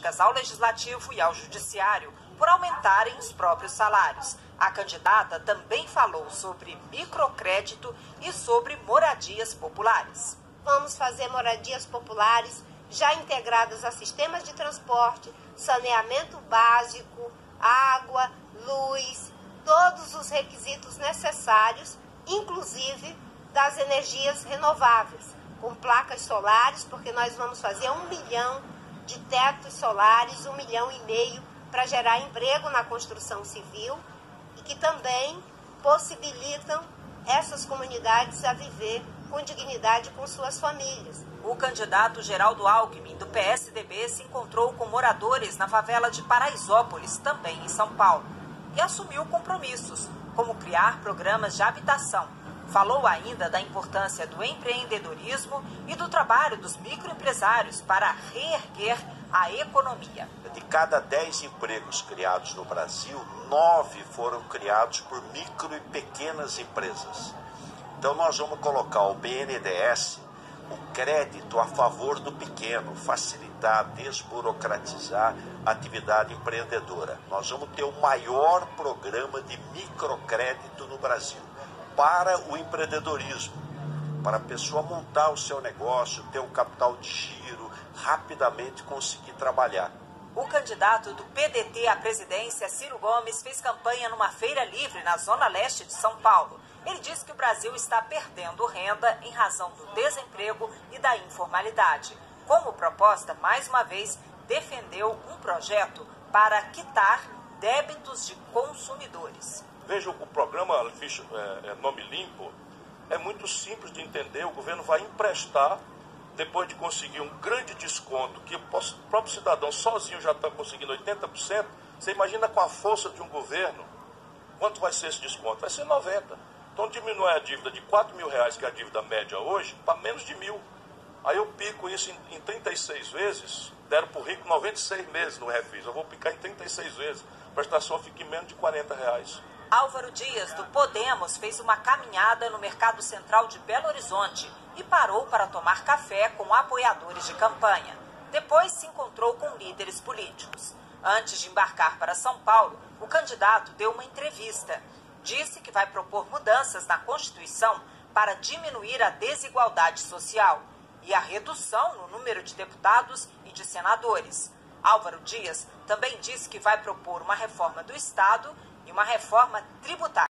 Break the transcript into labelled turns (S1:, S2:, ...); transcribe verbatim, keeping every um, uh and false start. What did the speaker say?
S1: críticas ao Legislativo e ao Judiciário por aumentarem os próprios salários. A candidata também falou sobre microcrédito e sobre moradias populares.
S2: Vamos fazer moradias populares já integradas a sistemas de transporte, saneamento básico, água, luz, todos os requisitos necessários, inclusive das energias renováveis, com placas solares, porque nós vamos fazer um milhão de tetos solares, um milhão e meio para gerar emprego na construção civil e que também possibilitam essas comunidades a viver com dignidade com suas famílias.
S1: O candidato Geraldo Alckmin, do P S D B, se encontrou com moradores na favela de Paraisópolis, também em São Paulo, e assumiu compromissos, como criar programas de habitação. Falou ainda da importância do empreendedorismo e do trabalho dos microempresários para reerguer a economia.
S3: De cada dez empregos criados no Brasil, nove foram criados por micro e pequenas empresas. Então nós vamos colocar o B N D E S, o crédito a favor do pequeno, facilitar, desburocratizar a atividade empreendedora. Nós vamos ter o maior programa de microcrédito no Brasil para o empreendedorismo, para a pessoa montar o seu negócio, ter um capital de giro, rapidamente conseguir trabalhar.
S1: O candidato do P D T à presidência, Ciro Gomes, fez campanha numa feira livre na zona leste de São Paulo. Ele disse que o Brasil está perdendo renda em razão do desemprego e da informalidade. Como proposta, mais uma vez, defendeu um projeto para quitar débitos de consumidores.
S4: Veja, o programa ficha, é, é, Nome Limpo é muito simples de entender. O governo vai emprestar, depois de conseguir um grande desconto, que o próprio cidadão sozinho já está conseguindo oitenta por cento. Você imagina com a força de um governo, quanto vai ser esse desconto? Vai ser noventa por cento. Então diminui a dívida de quatro mil reais, que é a dívida média hoje, para menos de mil. Aí eu pico isso em, em trinta e seis vezes, deram para o rico noventa e seis meses no refis. Eu vou picar em trinta e seis vezes, a prestação fica em menos de quarenta reais.
S1: Álvaro Dias, do Podemos, fez uma caminhada no Mercado Central de Belo Horizonte e parou para tomar café com apoiadores de campanha. Depois se encontrou com líderes políticos. Antes de embarcar para São Paulo, o candidato deu uma entrevista. Disse que vai propor mudanças na Constituição para diminuir a desigualdade social e a redução no número de deputados e de senadores. Álvaro Dias também disse que vai propor uma reforma do Estado e uma reforma tributária.